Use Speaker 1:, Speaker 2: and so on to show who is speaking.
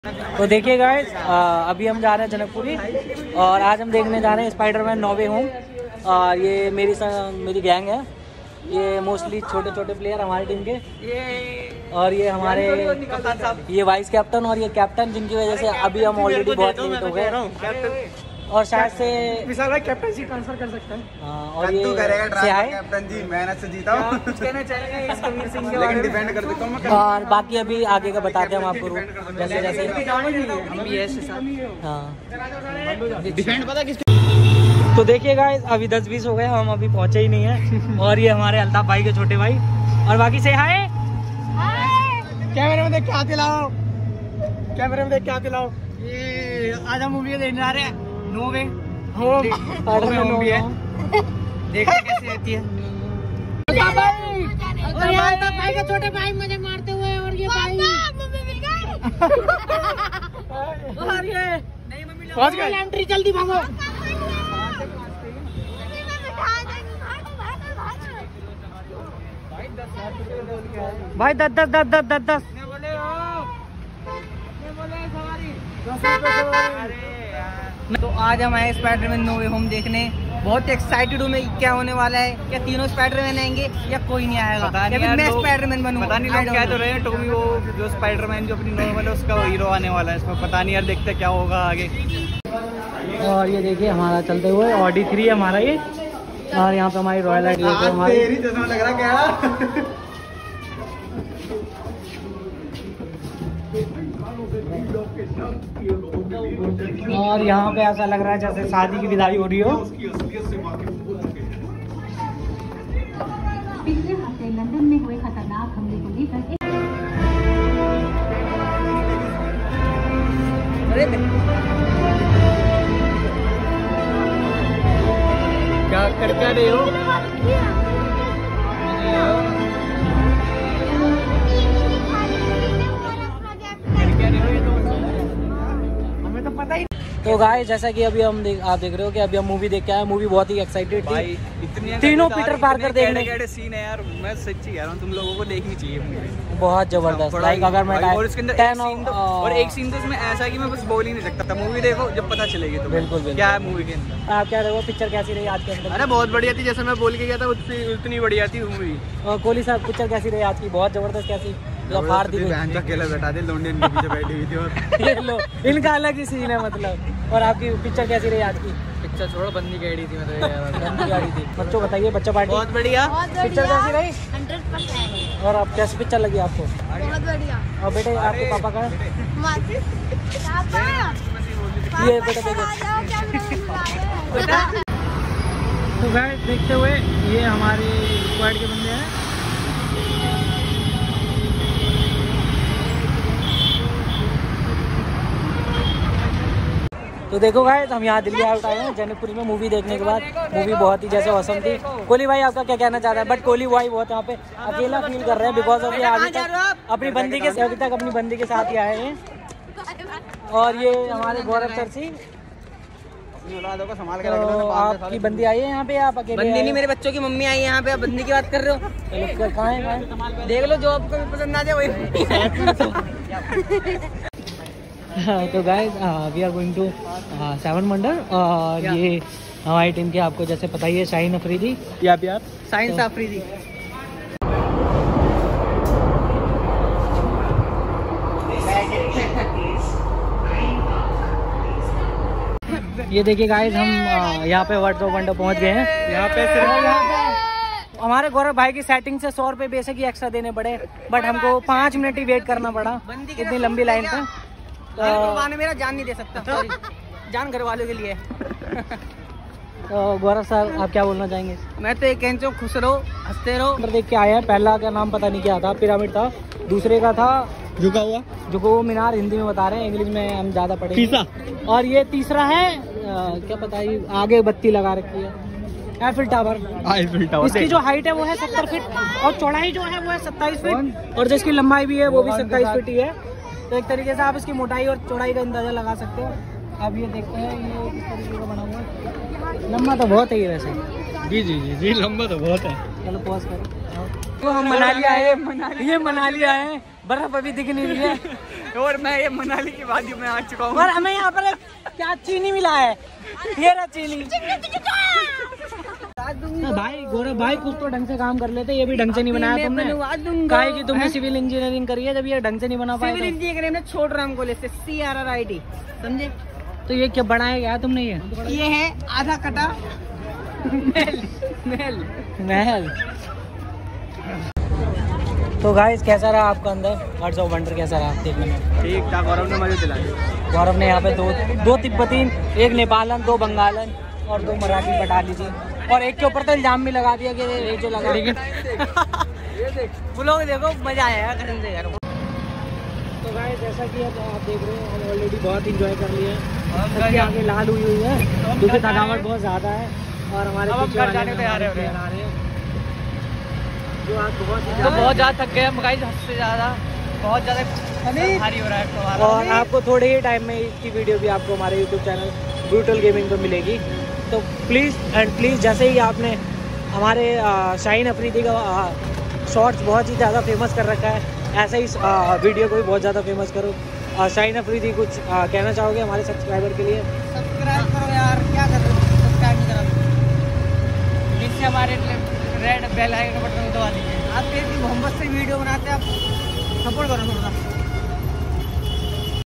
Speaker 1: तो देखिए गाइस, अभी हम जा रहे हैं जनकपुरी और आज हम देखने जा रहे हैं स्पाइडरमैन नो वे होम। ये मेरी गैंग है, ये मोस्टली छोटे छोटे प्लेयर हमारी टीम के, और ये हमारे ये वाइस कैप्टन और ये कैप्टन, जिनकी वजह से अभी हम ऑलरेडी बहुत लेट हो गए और शायद से विशाल भाई कैप्टनसी ट्रांसफर कर सकते हैं। और ये
Speaker 2: कैप्टन जी मेहनत से जीता हूं, कुछ कहना चाहेंगे इस कबीर सिंह के बारे में? डिफेंड कर देता हूं मैं।
Speaker 1: और बाकी अभी आगे का बताते हैं हम आपको, जैसे जैसे डिफेंड पता किस। तो देखिए गाइस, अभी 10-20 हो गए, हम अभी पहुंचे ही नहीं है। और ये हमारे अल्ताफ भाई के छोटे भाई, और बाकी से हाय। कैमरे में देख के हाथ हिलाओ, कैमरे में देख के हाथ हिलाओ। ये आज हम मूवी देखने जा रहे हैं नो वे होम। है देखते कैसे रहती है। और ये अल्ताफ भाई के छोटे भाई मजे मारते हुए, और ये भाई और ये पहुंच गए। एंट्री जल्दी भागो भाई। 10 तो आज हम आए स्पाइडरमैन नो वे होम देखने। बहुत एक्साइटेड हूँ मैं, क्या होने वाला है। क्या तीनों स्पाइडरमैन आएंगे या कोई नहीं आएगा? मैं स्पाइडरमैन बनूंगा, पता नहीं। लोग कह तो रहे हैं टॉमी वो जो स्पाइडरमैन जो अपनी नॉर्मल है उसका हीरो आने वाला है इसमें। पता नहीं यार, देखते क्या होगा आगे। और ये देखिए हमारा चलते हुए ऑडी 3 है हमारा ये, और यहाँ पे हमारी रॉयल आइड हमारी चश्मा लग रहा क्या। और यहाँ पे ऐसा लग रहा है जैसे शादी की विदाई हो रही हो।
Speaker 3: पिछले हफ्ते लंदन में हुए खतरनाक हमले को लेकर
Speaker 1: क्या कर क्या रहे हो? तो गाइस, जैसा कि अभी हम आप देख रहे हो कि अभी हम मूवी देख के आए। मूवी बहुत ही एक्साइटेड थी, तीनों पीटर पार्कर देखने के
Speaker 2: सीन है यार। मैं सच्ची कह रहा हूँ, तुम लोगों को देखनी चाहिए मूवी,
Speaker 1: बहुत जबरदस्त। लाइक अगर मैं
Speaker 2: और इसके अंदर और एक सीन तो इसमें ऐसा है कि मैं बस बोल ही नहीं सकता था। मूवी देखो, जब पता चलेगी तो बिल्कुल क्या है मूवी के अंदर।
Speaker 1: आप क्या रहे हो, पिक्चर कैसी रही आज के अंदर?
Speaker 2: अरे बहुत बढ़िया थी, जैसे मैं बोल के गया था उतनी बढ़िया थी मूवी।
Speaker 1: और कोहली साहब, पिक्चर कैसी रही आज की? बहुत जबरदस्त। कैसी फाड़ दी
Speaker 2: अकेला बैठा दे, लोंडे इनके पीछे बैठी हुई थी और
Speaker 1: लो इनका अलग ही सीन है मतलब। और आपकी पिक्चर कैसी रही आज की?
Speaker 2: पिक्चर छोड़ो, बंदी गाड़ी थी मतलब।
Speaker 1: बंदी गाड़ी थी। बच्चों बताइए, बच्चा पार्टी
Speaker 2: बहुत बढ़िया।
Speaker 1: पिक्चर कैसी रही?
Speaker 3: 100%।
Speaker 1: और आप कैसी पिक्चर लगी आपको?
Speaker 3: बहुत बढ़िया।
Speaker 1: और बेटे आपके पापा का ये बेटा देखो। तो गाइस, देखते हुए ये हमारे स्क्वाड के बंदे हैं। तो देखो गाइस, हम यहाँ दिल्ली आउट आए हैं जनकपुरी में मूवी देखने के बाद। मूवी बहुत ही जैसे औसम थी। कोहली भाई आपका क्या कहना चाहता है? बट कोहली भाई बहुत यहाँ पे अकेला फील कर रहे हैं, बिकॉज ऑफ ये अभी तक अपनी बंदी के साथ ही आए हैं। और ये हमारे गौरव सर सिंह, तो आपकी बंदी आई है यहाँ पे? आप अकेले?
Speaker 4: बंदी नहीं, मेरे बच्चों की मम्मी आई है यहाँ पे। आप बंदी की बात कर रहे हो?
Speaker 1: कहाँ है?
Speaker 4: देख लो, जो आपको भी पसंद आ जाए वही।
Speaker 1: तो guys, we are going to 7 wonder. और ये हमारी टीम के, आपको जैसे पता ही है, शाहीन अफरीदी या प्यार
Speaker 4: साइंस अफरीदी।
Speaker 1: ये देखिए गाइस, हम यहाँ पे वर्ल्ड ऑफ वंडर पहुँच गए हैं। यहाँ पे हमारे गौरव भाई की सेटिंग से 100 रुपये बेसिक ही एक्स्ट्रा देने पड़े, बट हमको 5 मिनट ही वेट करना पड़ा इतनी लंबी लाइन पे।
Speaker 4: तो मेरा जान नहीं दे सकता, जान घर वालों के लिए।
Speaker 1: तो गौरव सर, आप क्या बोलना चाहेंगे?
Speaker 4: मैं तो एक कहना हूँ, खुश रहो, हंसते रहो।
Speaker 1: देख के आए हैं। पहला का नाम पता नहीं क्या था, पिरामिड था। दूसरे का था झुका हुआ मीनार, हिंदी में बता रहे हैं, इंग्लिश में हम ज्यादा पढ़े। और ये तीसरा है क्या पता है, आगे बत्ती लगा रखी है, एफिल टावर। इसकी जो हाइट है वो है 70 फीट और चौड़ाई जो है वो है 27 फीट, और जिसकी लंबाई भी है वो भी 27 फीट ही है। तो एक तरीके से आप इसकी मोटाई और चौड़ाई का अंदाजा लगा सकते हो। अब ये देखते हैं ये किस तरीके का बना हुआ है। लंबा तो बहुत है ये वैसे।
Speaker 2: जी जी जी जी, लंबा तो बहुत है।
Speaker 1: चलो पॉज करो। तो हम मनाली आए, ये मनाली आए, बर्फ अभी दिख नहीं रही है।
Speaker 2: और मैं ये मनाली की वादियों में आ चुका हूँ।
Speaker 1: और हमें यहाँ पर क्या चीनी मिला है, ये रहा चीनी। भाई गौरव भाई कुछ तो ढंग से काम कर लेते, ये भी ढंग से नहीं बनाया तुमने। काहे कि तुमने सिविल इंजीनियरिंग करी है, जब ये ढंग से नहीं बना पाया।
Speaker 4: सिविल इंजीनियरिंग में छोड़ रहा हूँ कॉलेज से, CRRIT, समझे?
Speaker 1: तो ये क्या बनाया गया तुमने?
Speaker 4: ये है आधा कटा
Speaker 1: महल। तो गाइस कैसा रहा आपका अंदर वर्ड्स ऑफ वंडर, कैसा रहा देखने में?
Speaker 2: ठीक था, गौरव ने मजे दिलाए।
Speaker 1: गौरव ने यहाँ पे दो तिब्बती, एक नेपालन, 2 बंगालन और 2 मराठी बैठा लीजिए, और एक के ऊपर तो इल्जाम भी लगा दिया कि ये जो लगा।
Speaker 4: ब्लॉग देखो, मजा आया कसम से यार।
Speaker 1: तो गाइस जैसा कि अब आप देख रहे हो, हम ऑलरेडी बहुत इंजॉय कर लिए हैं। सबकी आगे लाल हुई हुई है क्योंकि थकावट बहुत ज़्यादा है, और हमारे घर जाने को तैयार है। जो आज बहुत
Speaker 2: ज़्यादा थक गए हम गाइस, हद से ज़्यादा, बहुत ज़्यादा भारी हो रहा है तो।
Speaker 1: और आपको थोड़े ही टाइम में इसकी वीडियो भी आपको हमारे यूट्यूब चैनल ब्रूटल गेमिंग पे मिलेगी। तो प्लीज़ एंड प्लीज़, जैसे ही आपने हमारे शाहीन अफरीदी का शॉर्ट्स बहुत ही ज़्यादा फेमस कर रखा है, ऐसे ही वीडियो को भी बहुत ज़्यादा फेमस करो। शाहीन अफरीदी कुछ कहना चाहोगे हमारे सब्सक्राइबर के लिए?
Speaker 4: सब्सक्राइब करो यार, क्या कर रहे हो, सब्सक्राइब नहीं करो, जिससे हमारे रेड बेल आइकन बटन को दबा दीजिए। आप मोहम्मद से वीडियो बनाते हैं, आप सपोर्ट करो थोड़ा सा।